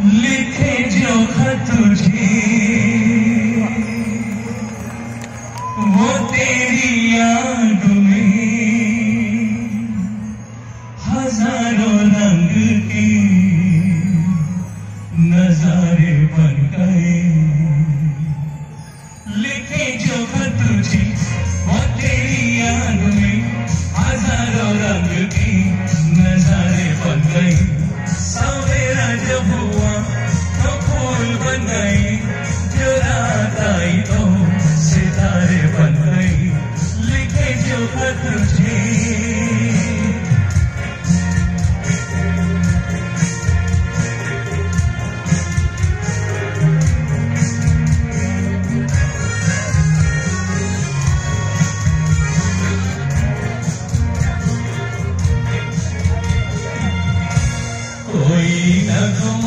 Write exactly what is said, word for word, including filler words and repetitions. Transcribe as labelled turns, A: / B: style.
A: लिखे जो खत तुझे वो तेरी याद में हजारों रंग के नजारे बन गए। लिखे जो खत तुझे वो तेरी याद में हजारों रंग के नजारे बन गए। सवेरा जब हुआ तो फूल बन गई, जो रात आई तो सितारे बन गई। लिखे जो खत तुझे कोई न